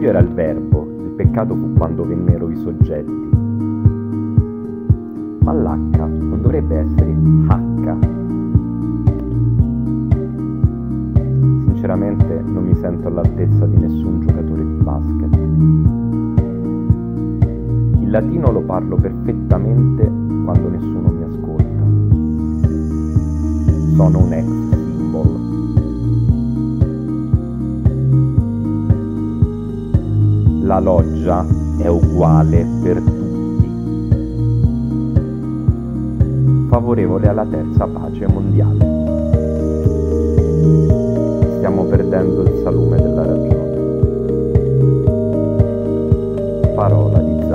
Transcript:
principio era il verbo, il peccato fu quando vennero i soggetti. Ma l'H non dovrebbe essere H. Sinceramente non mi sento all'altezza di nessun giocatore di basket. Il latino lo parlo perfettamente quando nessuno mi ascolta. Sono un ex symbol. La loggia è uguale per tutti. Favorevole alla terza pace mondiale. Stiamo perdendo il salume della ragione. Parola di